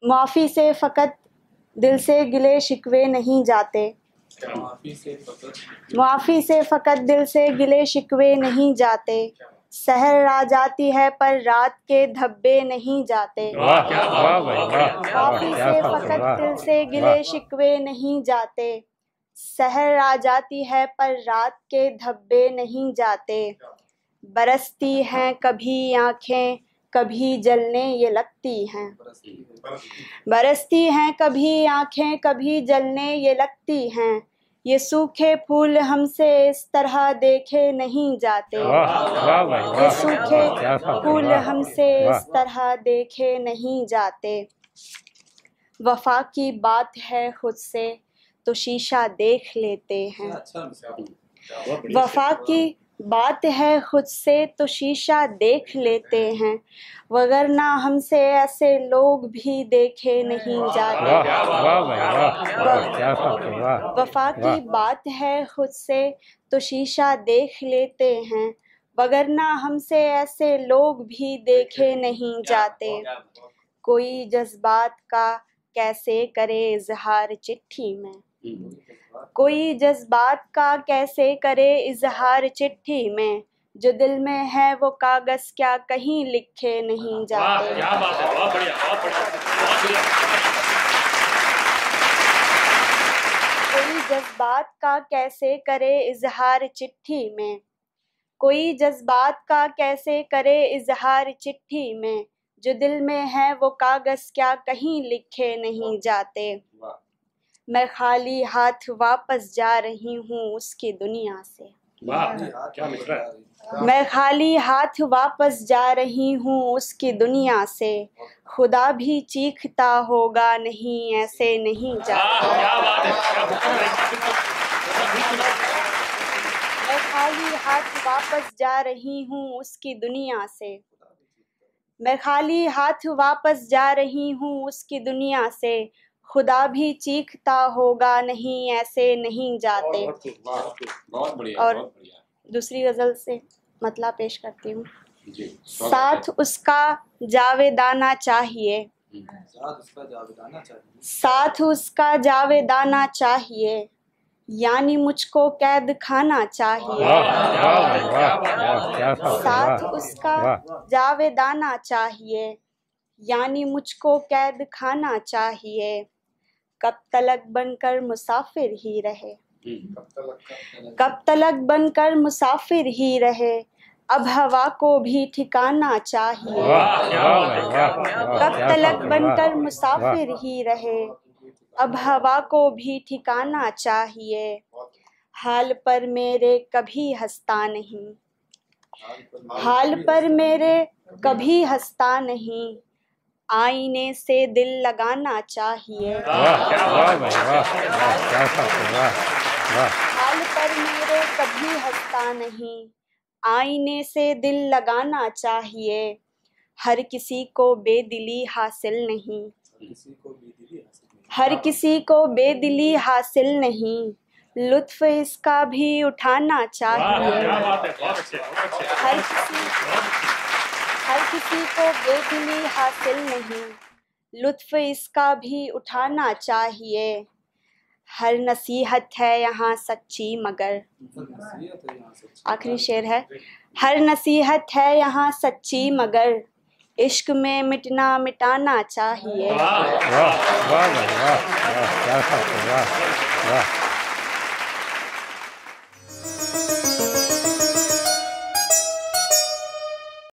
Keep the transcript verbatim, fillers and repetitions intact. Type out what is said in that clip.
मुआफ़ी से फ़कत दिल से गिले शिकवे नहीं जाते। मुआफ़ी से फ़कत दिल से गिले शिकवे नहीं जाते। सहर आ जाती है पर रात के धब्बे नहीं जाते। मुआफ़ी से फ़कत दिल से गिले शिकवे नहीं जाते। सहर आ जाती है पर रात के धब्बे नहीं जाते। बरसती हैं कभी आँखें कभी जलने ये लगती हैं। बरसती हैं कभी आँखें कभी जलने ये लगती हैं। ये सूखे फूल हमसे इस तरह देखे नहीं जाते। ये सूखे फूल हमसे इस तरह देखे नहीं जाते। वफा की बात है खुद से तो शीशा देख लेते हैं। वफा की बात है खुद से तो शीशा देख लेते हैं। वगरना हमसे ऐसे लोग भी देखे नहीं जाते। वफा की बात है खुद से तो शीशा देख लेते हैं। वगरना हमसे ऐसे लोग भी देखे नहीं जाते। कोई जज्बात का कैसे करे इजहार चिट्ठी में। कोई जज्बात का कैसे करे इजहार चिट्ठी में। जो दिल में है वो कागज़ क्या कहीं लिखे नहीं जाते। कोई जज्बात का कैसे करे इजहार चिट्ठी में। कोई जज्बात का कैसे करे इजहार चिट्ठी में। जो दिल में है वो कागज़ क्या कहीं लिखे नहीं जाते। मैं खाली हाथ वापस जा रही हूँ उसकी दुनिया से। मैं खाली हाथ वापस जा रही हूँ उसकी दुनिया से। खुदा भी चीखता होगा नहीं ऐसे नहीं जाता। मैं खाली हाथ वापस जा रही हूँ उसकी दुनिया से। मैं खाली हाथ वापस जा रही हूँ उसकी दुनिया से। खुदा भी चीखता होगा नहीं ऐसे नहीं जाते। और दूसरी गज़ल से मतलब पेश करती हूँ। साथ उसका जावेदाना चाहिए। साथ उसका जावेदाना चाहिए। यानी मुझको कैद खाना चाहिए। साथ उसका जावेदाना चाहिए। यानी मुझको कैद खाना चाहिए। कब तलक बनकर मुसाफिर ही रहे। कब तलक बनकर मुसाफिर ही रहे। अब हवा को भी ठिकाना चाहिए। कब तलक बनकर मुसाफिर ही रहे। अब हवा को भी ठिकाना चाहिए। हाल पर मेरे कभी हंसता नहीं। हाल पर मेरे कभी हंसता नहीं। आईने से दिल लगाना चाहिए। हाल पर मेरे कभी हंसता नहीं। आईने से दिल लगाना चाहिए। हर किसी को बेदिली हासिल नहीं। हर किसी को बेदिली हासिल नहीं। लुत्फ इसका भी उठाना चाहिए। हर किसी हर किसी को बेदिली हासिल नहीं। लुत्फ इसका भी उठाना चाहिए। हर नसीहत है यहाँ सच्ची मगर। आखिरी शेर है। हर नसीहत है यहाँ सच्ची मगर। इश्क में मिटना मिटाना चाहिए। वाह वाह वाह वाह वाह।